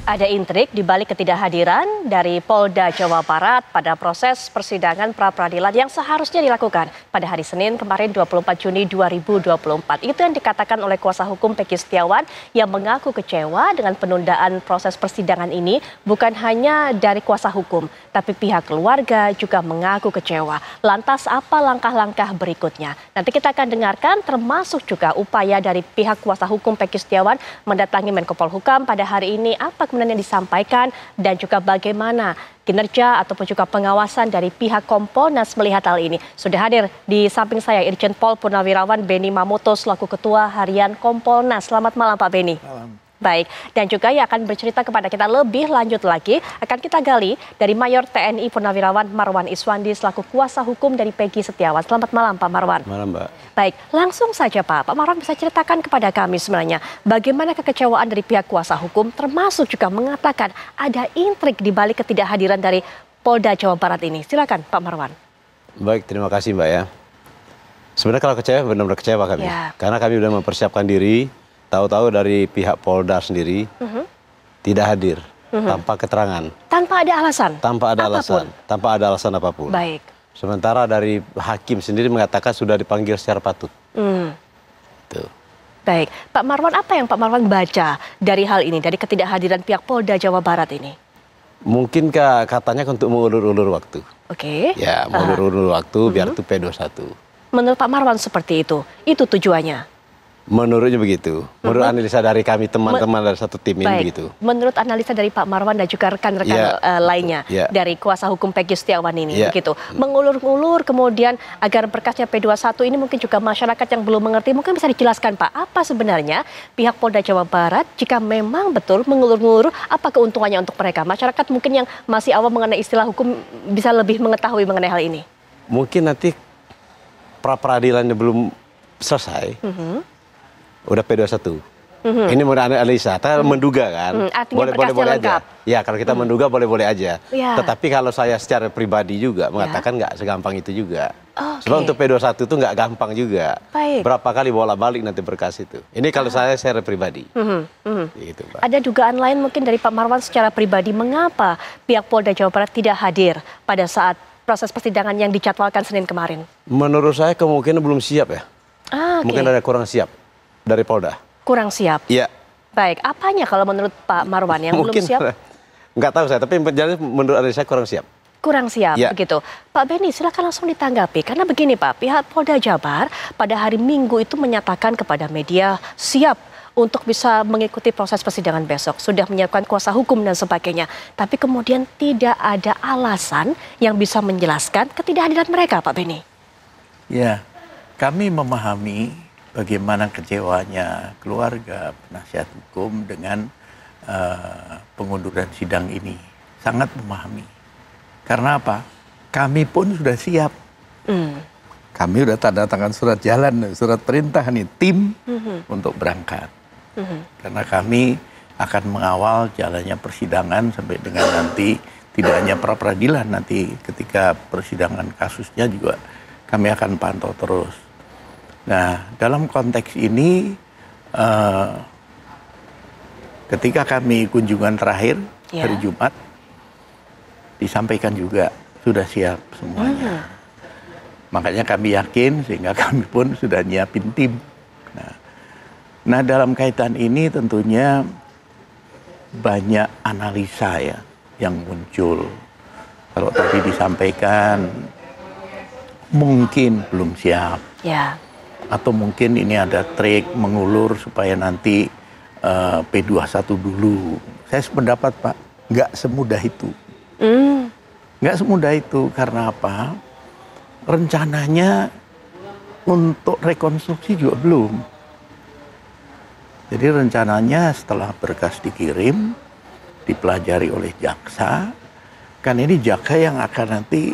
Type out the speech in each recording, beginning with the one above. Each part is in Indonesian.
Ada intrik di balik ketidakhadiran dari Polda Jawa Barat pada proses persidangan pra-peradilan yang seharusnya dilakukan pada hari Senin kemarin 24 Juni 2024. Itu yang dikatakan oleh kuasa hukum Peggy Setiawan yang mengaku kecewa dengan penundaan proses persidangan ini bukan hanya dari kuasa hukum, tapi pihak keluarga juga mengaku kecewa. Lantas apa langkah-langkah berikutnya? Nanti kita akan dengarkan termasuk juga upaya dari pihak kuasa hukum Peggy Setiawan mendatangi Menko Polhukam pada hari ini. Apa kemudian yang disampaikan dan juga bagaimana kinerja ataupun juga pengawasan dari pihak Kompolnas melihat hal ini. Sudah hadir di samping saya Irjen Pol Purnawirawan Benny Mamoto selaku Ketua Harian Kompolnas. Selamat malam Pak Benny. Malam. Baik, dan juga yang akan bercerita kepada kita lebih lanjut lagi akan kita gali dari Mayor TNI Purnawirawan Marwan Iswandi selaku kuasa hukum dari Peggy Setiawan. Selamat malam Pak Marwan. Malam Mbak. Baik, langsung saja Pak Marwan bisa ceritakan kepada kami sebenarnya bagaimana kekecewaan dari pihak kuasa hukum termasuk juga mengatakan ada intrik di balik ketidakhadiran dari Polda Jawa Barat ini. Silakan Pak Marwan. Baik, terima kasih Mbak ya. Sebenarnya kalau kecewa benar-benar kecewa kami. Ya. Karena kami sudah mempersiapkan diri, tahu-tahu dari pihak Polda sendiri tidak hadir tanpa keterangan. Tanpa ada alasan? Tanpa ada apapun. alasan. Tanpa ada alasan apapun. Baik. Sementara dari hakim sendiri mengatakan sudah dipanggil secara patut. Tuh. Baik, Pak Marwan, apa yang Pak Marwan baca dari hal ini, dari ketidakhadiran pihak Polda Jawa Barat ini? Mungkinkah katanya untuk mengulur-ulur waktu? Oke. Ya, mengulur-ulur waktu biar itu P21. Menurut Pak Marwan seperti itu tujuannya? Menurutnya begitu. Menurut analisa dari kami teman-teman dari satu tim ini begitu. Menurut analisa dari Pak Marwan dan juga rekan-rekan lainnya dari kuasa hukum Peggy Setiawan ini begitu. Mengulur-ulur kemudian agar berkasnya P21 ini mungkin juga masyarakat yang belum mengerti mungkin bisa dijelaskan Pak, apa sebenarnya pihak Polda Jawa Barat jika memang betul mengulur-ulur, apa keuntungannya untuk mereka? Masyarakat mungkin yang masih awam mengenai istilah hukum bisa lebih mengetahui mengenai hal ini. Mungkin nanti pra-peradilannya belum selesai. Udah P21. Ini menurut analisa, kita menduga kan. Boleh-boleh aja. Ya, kalau kita menduga boleh-boleh aja. Tetapi kalau saya secara pribadi juga mengatakan nggak segampang itu juga. Sebab untuk P21 itu nggak gampang juga. Berapa kali bolak-balik nanti berkas itu. Ini kalau saya secara pribadi. Gitu, Pak. Ada dugaan lain mungkin dari Pak Marwan secara pribadi mengapa pihak Polda Jawa Barat tidak hadir pada saat proses persidangan yang dijadwalkan Senin kemarin? Menurut saya kemungkinan belum siap ya. Mungkin ada kurang siap dari Polda. Kurang siap? Iya. Baik, apanya kalau menurut Pak Marwan yang belum siap? Nggak tahu saya, tapi menurut analisa kurang siap. Kurang siap, begitu. Pak Benny, silakan langsung ditanggapi. Karena begini Pak, pihak Polda Jabar pada hari Minggu itu menyatakan kepada media siap untuk bisa mengikuti proses persidangan besok. Sudah menyiapkan kuasa hukum dan sebagainya. Tapi kemudian tidak ada alasan yang bisa menjelaskan ketidakhadiran mereka, Pak Benny. Ya, kami memahami bagaimana kecewanya keluarga penasihat hukum dengan pengunduran sidang ini. Sangat memahami. Karena apa? Kami pun sudah siap. Kami sudah tanda tangan surat jalan, surat perintah nih, tim untuk berangkat. Karena kami akan mengawal jalannya persidangan sampai dengan nanti tidak hanya pra-peradilan, nanti ketika persidangan kasusnya juga kami akan pantau terus. Nah, dalam konteks ini, ketika kami kunjungan terakhir hari Jumat, disampaikan juga sudah siap semuanya. Makanya kami yakin sehingga kami pun sudah nyiapin tim. Nah, dalam kaitan ini tentunya banyak analisa ya yang muncul. Kalau tadi disampaikan mungkin belum siap. Atau mungkin ini ada trik mengulur supaya nanti P21 dulu. Saya sependapat Pak, nggak semudah itu. Nggak semudah itu, karena apa? Rencananya untuk rekonstruksi juga belum. Jadi rencananya setelah berkas dikirim, dipelajari oleh jaksa, kan ini jaksa yang akan nanti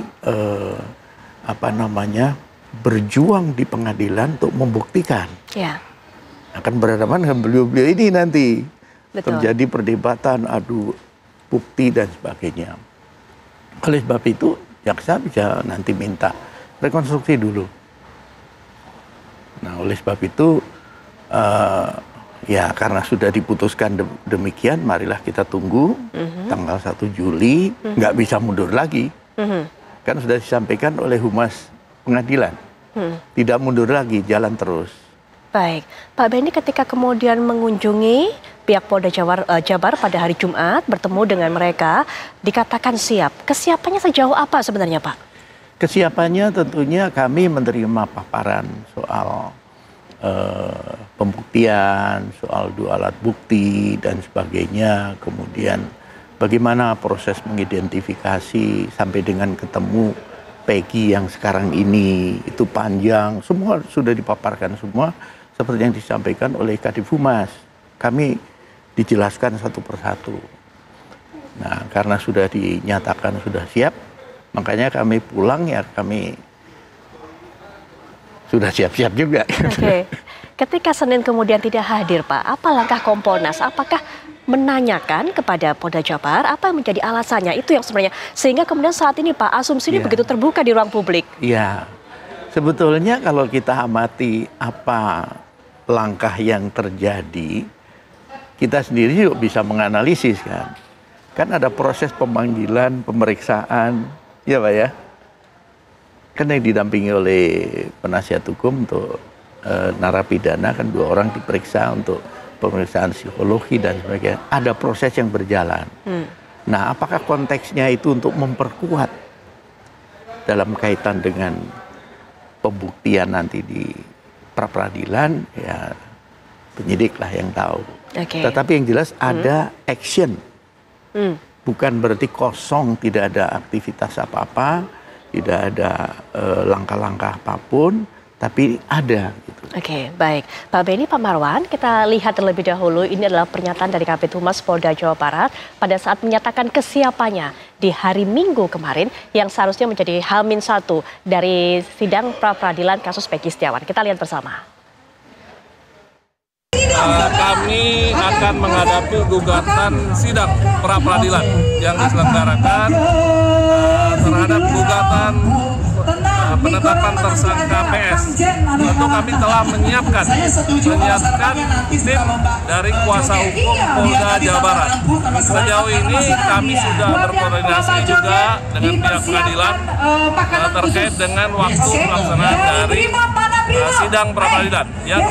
berjuang di pengadilan untuk membuktikan. Akan berhadapan dengan beliau-beliau ini nanti. Terjadi perdebatan, adu bukti dan sebagainya. Oleh sebab itu, jaksa bisa nanti minta rekonstruksi dulu. Nah, oleh sebab itu Ya, karena sudah diputuskan demikian, marilah kita tunggu tanggal 1 Juli, nggak bisa mundur lagi. Kan sudah disampaikan oleh Humas Pengadilan. Tidak mundur lagi, jalan terus. Baik, Pak Benny ketika kemudian mengunjungi pihak Polda Jabar pada hari Jumat, bertemu dengan mereka, dikatakan siap. Kesiapannya sejauh apa sebenarnya, Pak? Kesiapannya tentunya kami menerima paparan soal pembuktian, soal 2 alat bukti dan sebagainya, kemudian bagaimana proses mengidentifikasi sampai dengan ketemu Peggy yang sekarang ini, itu panjang, semua sudah dipaparkan semua seperti yang disampaikan oleh Kadif Humas. Kami dijelaskan satu persatu. Nah, karena sudah dinyatakan sudah siap, makanya kami pulang ya kami sudah siap-siap juga. Oke. Ketika Senin kemudian tidak hadir, Pak, apa langkah Kompolnas? Apakah menanyakan kepada Polda Jabar apa yang menjadi alasannya? Itu yang sebenarnya sehingga kemudian saat ini, Pak, asumsi ini begitu terbuka di ruang publik. Iya. Sebetulnya kalau kita amati apa langkah yang terjadi, kita sendiri juga bisa menganalisis kan. Kan ada proses pemanggilan, pemeriksaan, ya Pak ya. Kan yang didampingi oleh penasihat hukum untuk narapidana kan 2 orang diperiksa untuk pemeriksaan psikologi dan sebagainya. Ada proses yang berjalan. Nah, apakah konteksnya itu untuk memperkuat dalam kaitan dengan pembuktian nanti di pra-peradilan, ya penyidik lah yang tahu. Tetapi yang jelas ada action. Bukan berarti kosong, tidak ada aktivitas apa-apa, tidak ada langkah-langkah apapun, tapi ada. Gitu. Oke, baik. Pak Benny, Pak Marwan, kita lihat terlebih dahulu. Ini adalah pernyataan dari Kabid Humas Polda Jawa Barat pada saat menyatakan kesiapannya di hari Minggu kemarin yang seharusnya menjadi H-1 dari sidang pra-peradilan kasus Peggy Setiawan. Kita lihat bersama. Kami akan menghadapi gugatan sidang pra-peradilan yang diselenggarakan terhadap gugatan penetapan tersangka PS. Tentu kami telah menyiapkan tim dari kuasa hukum Polda Jawa Barat. Sejauh ini kami sudah berkoordinasi juga dengan pihak pengadilan terkait dengan waktu pelaksanaan dari sidang pra-peradilan.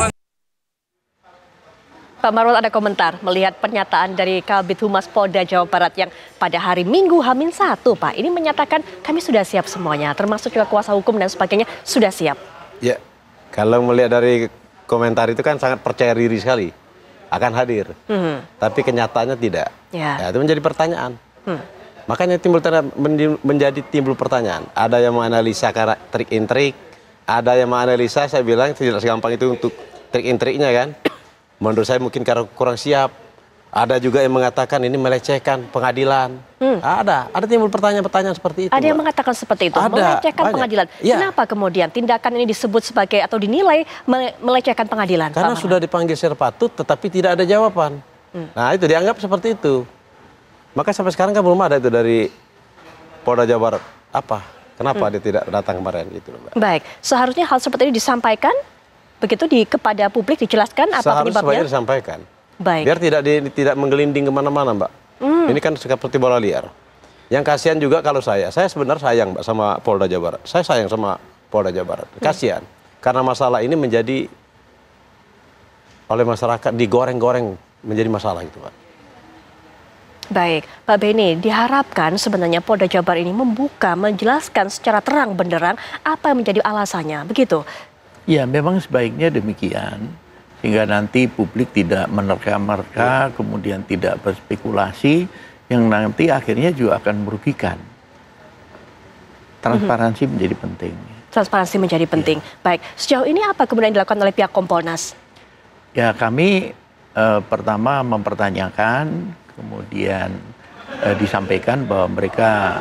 Pak Marwan ada komentar melihat pernyataan dari Kabid Humas Polda Jawa Barat yang pada hari Minggu H-1, Pak. Ini menyatakan kami sudah siap semuanya, termasuk juga kuasa hukum dan sebagainya sudah siap. Ya, kalau melihat dari komentar itu kan sangat percaya diri sekali akan hadir. Tapi kenyataannya tidak. Ya, itu menjadi pertanyaan. Makanya menjadi timbul pertanyaan. Ada yang menganalisa trik intrik, ada yang menganalisa, saya bilang tidak segampang itu untuk trik intriknya kan. Menurut saya mungkin karena kurang siap. Ada juga yang mengatakan ini melecehkan pengadilan. Ada timbul pertanyaan-pertanyaan seperti itu. Ada yang mengatakan seperti itu, melecehkan pengadilan. Ya. Kenapa kemudian tindakan ini disebut sebagai atau dinilai melecehkan pengadilan? Karena sudah dipanggil secara patut tetapi tidak ada jawaban. Nah itu dianggap seperti itu. Maka sampai sekarang kan belum ada itu dari Polda Jawa Barat. Apa? Kenapa dia tidak datang kemarin gitu, Mbak? Baik, seharusnya hal seperti ini disampaikan begitu kepada publik, dijelaskan apa penyebabnya? Seharusnya disampaikan. Baik. Biar tidak menggelinding kemana-mana, Mbak. Ini kan seperti bola liar. Yang kasihan juga kalau saya sebenarnya sayang, Mbak, sama Polda Jawa Barat. Saya sayang sama Polda Jawa Barat. Kasihan. Karena masalah ini menjadi oleh masyarakat digoreng-goreng menjadi masalah gitu, Pak. Baik, Pak Benny, diharapkan sebenarnya Polda Jabar ini membuka, menjelaskan secara terang benderang apa yang menjadi alasannya, begitu? Ya, memang sebaiknya demikian. Sehingga nanti publik tidak menerka-nerka, kemudian tidak berspekulasi, yang nanti akhirnya juga akan merugikan. Transparansi menjadi penting. Transparansi menjadi penting. Ya. Baik, sejauh ini apa kemudian dilakukan oleh pihak Kompolnas? Ya, kami pertama mempertanyakan, kemudian disampaikan bahwa mereka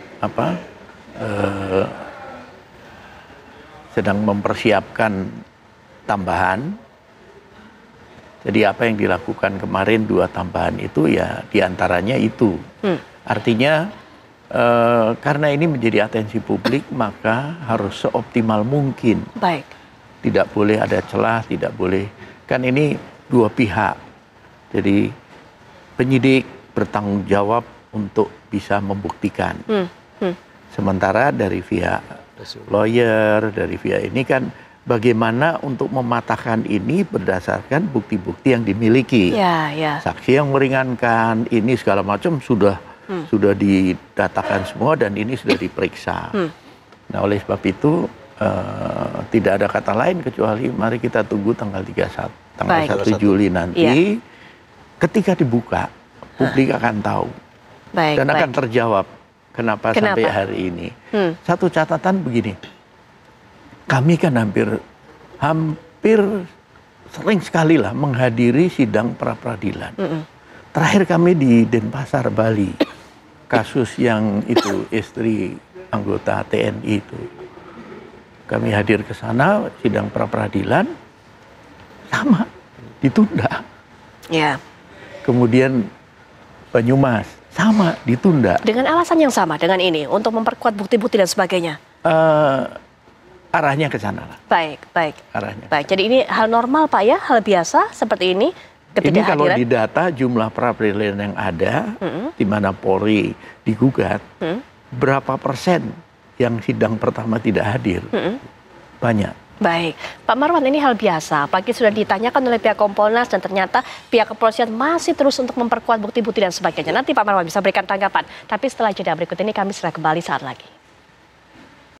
sedang mempersiapkan tambahan. Jadi apa yang dilakukan kemarin 2 tambahan itu ya diantaranya itu. Artinya karena ini menjadi atensi publik maka harus seoptimal mungkin. Baik. Tidak boleh ada celah, tidak boleh. Kan ini dua pihak. Jadi penyidik bertanggung jawab untuk bisa membuktikan. Sementara dari pihak lawyer, dari pihak ini kan bagaimana untuk mematahkan ini berdasarkan bukti-bukti yang dimiliki. Saksi yang meringankan, ini segala macam sudah didatakan semua dan ini sudah diperiksa. Nah, oleh sebab itu tidak ada kata lain kecuali mari kita tunggu tanggal 1 Juli nanti. Ketika dibuka, publik akan tahu dan akan terjawab kenapa sampai hari ini. Satu catatan begini, kami kan hampir sering sekali lah menghadiri sidang pra peradilan. Terakhir kami di Denpasar, Bali, kasus yang itu istri anggota TNI itu. Kami hadir ke sana, sidang pra peradilan, sama, ditunda. Kemudian Banyumas, sama, ditunda. Dengan alasan yang sama, dengan ini, untuk memperkuat bukti-bukti dan sebagainya? Arahnya ke sana lah. Baik. Arahnya. Baik, jadi ini hal normal Pak ya, hal biasa seperti ini? Ini kalau didata jumlah pra peradilan yang ada, di mana Polri digugat, berapa persen yang sidang pertama tidak hadir? Banyak. Baik, Pak Marwan, ini hal biasa. Apalagi sudah ditanyakan oleh pihak Kompolnas dan ternyata pihak kepolisian masih terus untuk memperkuat bukti-bukti dan sebagainya. Nanti Pak Marwan bisa berikan tanggapan. Tapi setelah jeda berikut ini kami segera kembali saat lagi.